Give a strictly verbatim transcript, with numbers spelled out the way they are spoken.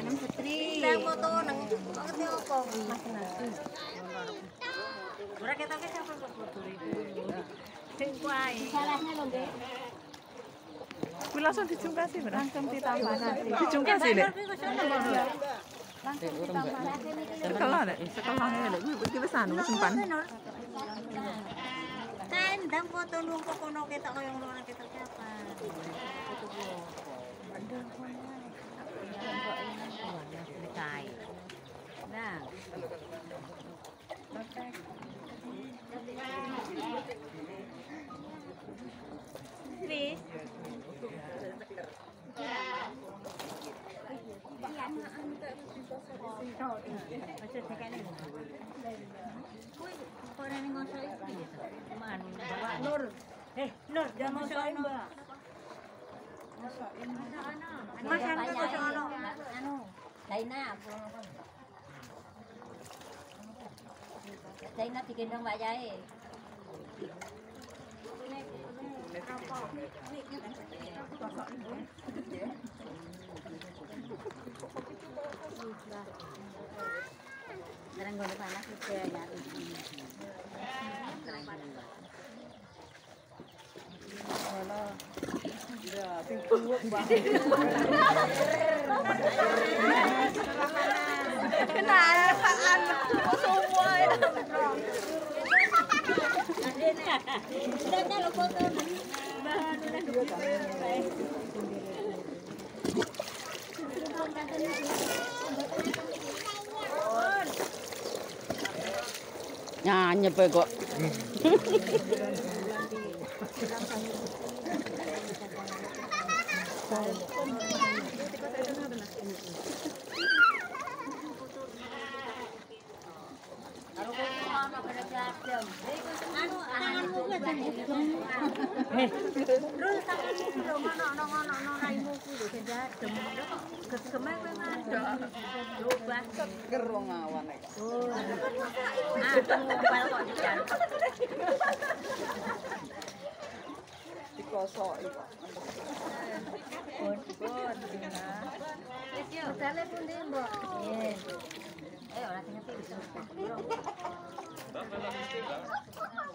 Anem putri. Saya foto nang ngerti apa? Ora ketoke siapa foto itu. Sing kuwi. Salahnya lho, Nggih. Kuwi langsung dijungkasi, Mbak. Langsung ditambah nanti. Dijungkasi, Dek. Langsung ditambah lagi niki. Sekolah, Dek. Sekolahnya, Dek. Kuwi wis anu simpan. Kan ndang foto numpuk kono ketok koyo ngono nang ketok siapa? Foto gua. Ndang kono. Nah. Please. Nur, eh Nur, jangan masuk Mbak. Mas anu kok ono anu. Daina. Daina digendong Mbak Yai. Jarang gue panas juga ya. Halo. Ya, tingkuuk banget. Kenaan semua ya. Ada lo foto. Nah, nyepe kok. Anu, tanganmu kuwi Eh, terus tanganmu lho ngono ngono ngono raimu kuwi lho sing dadem. Kok gegeme kowe ngadok. Coba Seger wong awan iki. Oh. Ah, ngumpal kok dijan. Dikosoki kok. Pun, pun. Wis yo. Bedale pundi, Mbok? Nggih. Eh, ora sing ngerti.